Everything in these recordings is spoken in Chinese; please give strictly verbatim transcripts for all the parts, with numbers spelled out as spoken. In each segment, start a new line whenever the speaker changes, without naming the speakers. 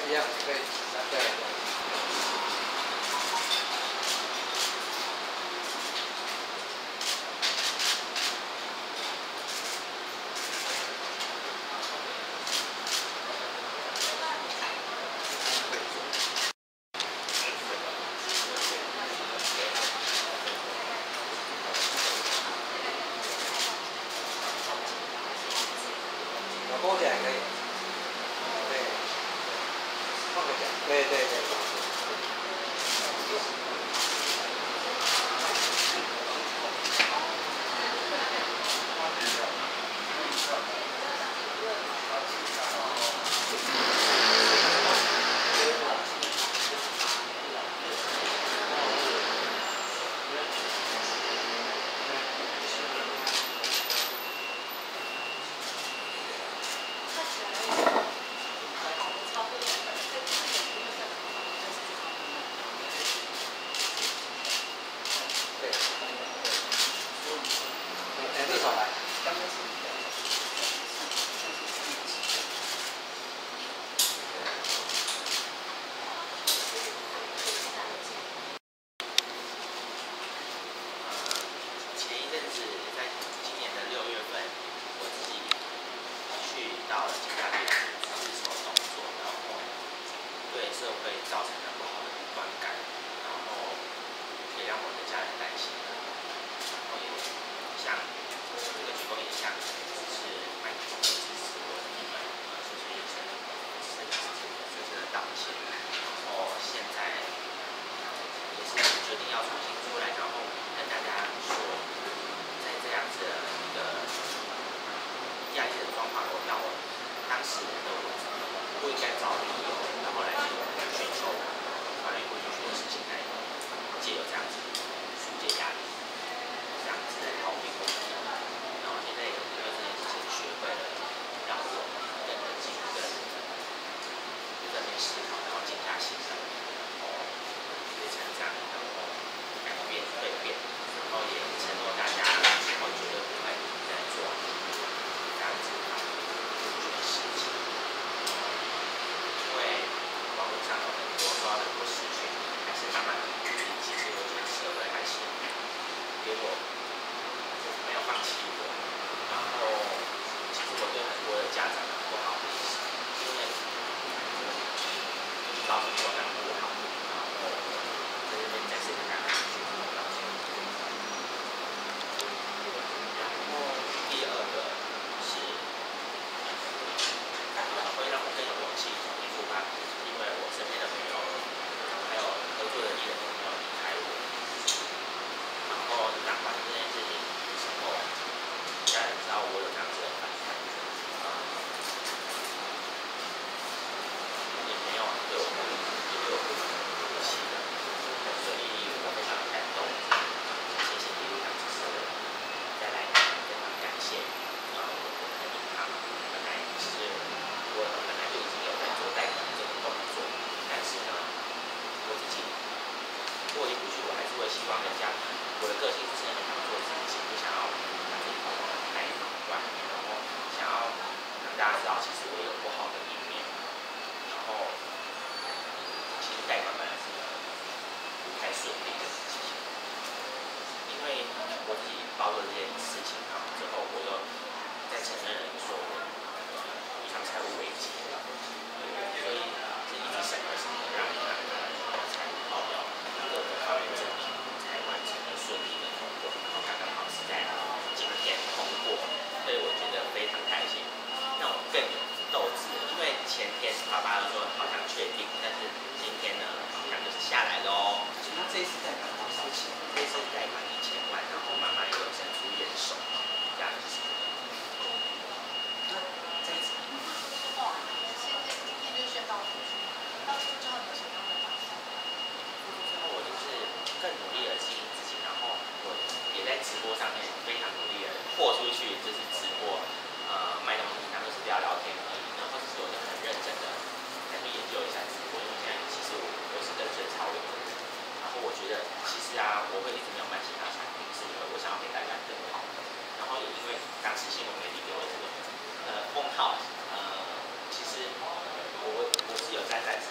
一样可以拿下来。多点可以，对，放个点，对对对。
社会造成了不好的观感，然后也让我的家人担心了，然后也像这个举动也像就是麦克风支持我的你们，呃，所以也是深深深的道歉。然后现在也是决定要重新出来，然后跟大家说，在这样子的一个压抑的状况，我让我当时的我不应该找理由，然后来寻求法律不允许的事情来借由这样子疏解压力，这样子来逃避问题。然后现在也因为这件事情学会了让我更冷静、更正面思考，然后静下心来，然后也成长，然后改变、蜕变，然后也承诺大家以后绝对不会再做这样子法律不允许的事情。因为网络上有很多收到很多资讯，还是慢慢的鼓励。其实我觉得社会还是给我没有放弃我。然后，其实我对很多的家长不好意思，因为造成我很不好，然后在这边再次跟大家说道歉。然后第二个是，会让我更有勇气重新出发，因为我身边的朋友还有合作的艺人都没有离开我。然后当发生这件事情的时候，家人知道我有这样子的反叛，啊、也没有对我不理，也对我不不气的，所以我非常感动，谢谢一路上支持的人，再来非常感谢啊、呃，我的银行本来其实我本来就已经有在做贷款这个动作，但是呢，我自己过意不去，我还是会希望人家，我的个性就是很想做自己，不想要把自己包装的太外面，然后想要让大家知道，其实我有不好的一面。然后，其实贷款本来是个不太顺利的事情，因为我自己包了这件事情，然后之后我又在承认了说我遇上财务危机，所以这一直审核审核，让你看财务报表各个方面证明才完成了顺利的通过，然后刚刚好是在今天通过，所以我觉得非常开心，让我更有斗志。因为前天爸爸说好像确定，但是今天呢好像就是下来喽。那这一次贷款多少钱？这一次贷款一千万，然后妈妈又伸出援手，这样子。那这一次，哇，现在今天就宣告出去，到出之后你有什么样的打算？之后我就是更努力的经营自己，然后我也在直播上面非常努力的豁出去，就是直播，呃，卖东西，然后就是不要聊天而已，然后就是我就很认真的再去研究一下直播，因为现在其实我我是跟随潮流的人，然后我觉得其实啊，我会一直没有卖其他产品，是因为我想要给大家更好的，然后也因为当时新闻媒体给我这个呃封号，呃，其实我我是有在在。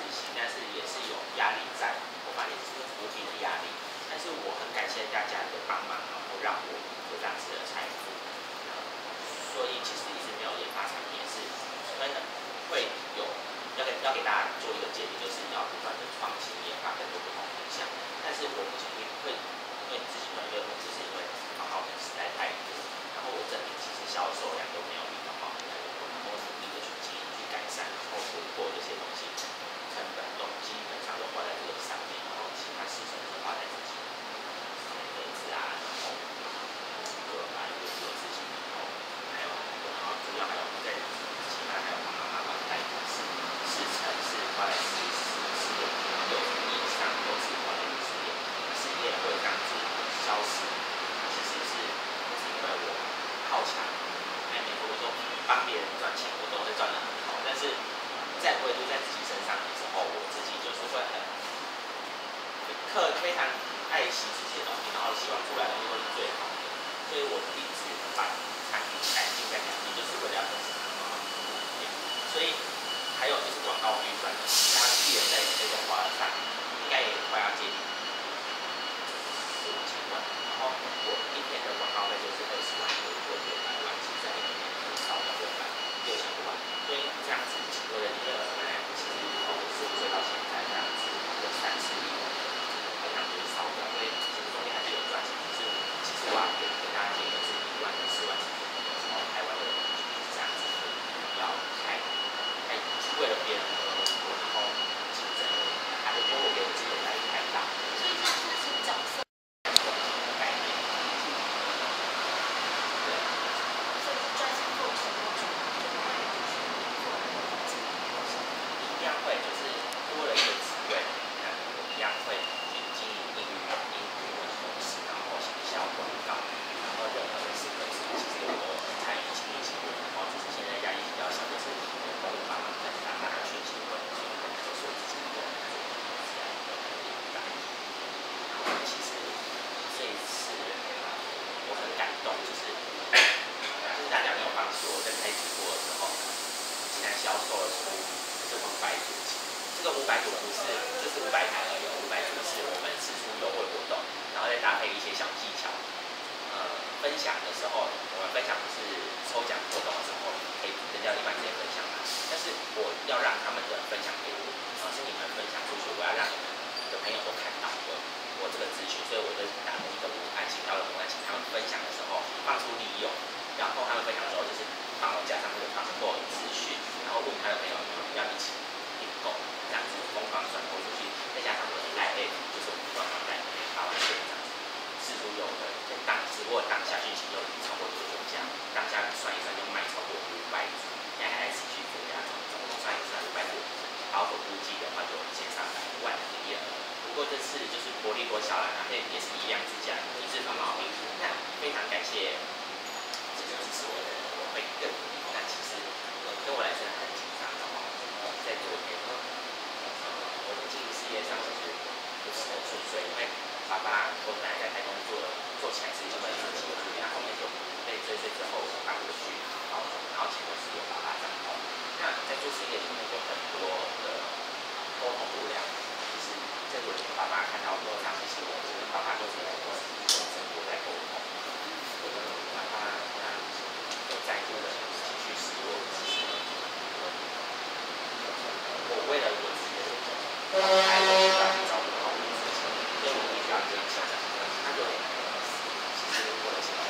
新世界的东西，然后希望出来的东西都是最好的。所以我一直把产品改进再改进，就是为了要跟市场慢慢不一样。所以还有就是广告预算，它既然在这个花上，应该也快要接近四五千万。然后我一天的广告费就是二十万左右，六百万，其实在里面少了六百六千多万。所以这样子，我的利润本来其实从十五岁到现在这样子，有三四亿，非常就是少掉。所以其实中间还是有赚钱，只是其实我要给给大家建议的是，一万跟四万是什么？台湾的就是这样子，不要太太为了别人而活，然后竞争，还有因为我给我自己的压力太大。
所以它算是角色
概念，对，
所以是专心做什么主，就不会就是做那个环境。
一样会就是多了一个职位，那我一样会去经营英语、英语文同时，然后行销广告，然后任何的事可以其实我参与经营行为，然后只是现在压力比较小，就是能够帮忙分享大家讯息会，所以我就说自己的这样的领导。然后其实这一次我很感动，就是就是大家没有放弃我在开直播的时候，竟然销售了出就是五百组。这个五百组不是就是五百台而已，五百组是我们释出优惠活动，然后再搭配一些小技巧。呃，分享的时候，我们分享不是抽奖活动的时候可以人家一般直接分享嘛，但是我要让他们的分享给我，而是你们分享出去，我要让你们的朋友都看到我我这个资讯，所以我就打了一个文案，行销的文案，请他们分享的时候放出利用，然后他们分享的时候就是帮我加上这个团购的资讯，然后问他的朋友有没有要一起订购，这样子疯狂传播出去，再加上我的 I A， 就是我们官方在发完线这样子，释出有的当直播当下讯息有超过九九家，当下算一算就卖超过五百组，现在还在持续增加中，总共算一算五百组，保守估计的话就一千三百万的营业额。不过这次就是薄利多销啦，然后也是一样之价，一致放毛病。那非常感谢这个支持我的人，我会更努力。那其实对我来说很紧张的话，在做这个我的经营事业上就是不是很顺遂，因为爸爸我本来在台中做做起来是一个很长期的主业，后面就被追税之后我搬过去高雄，然后前面是有爸爸账号。那在做事业里面就很多的沟通不良。这个爸爸看到说，长期是我跟爸爸都是很多跟生活在沟通，我跟爸爸他有在乎的情绪失落，其实我为了我自己的孩子需要去照顾好我自己，所以我必须要坚强。他有点其实我的情绪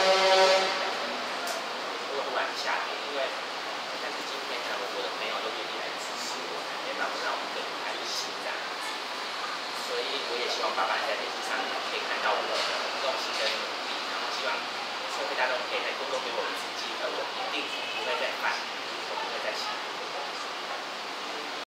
如果突然下跌，因为但是今天呢，我的朋友都愿意来支持我，也让我让我更开心这样。所以我也希望爸爸在电视上可以看到我的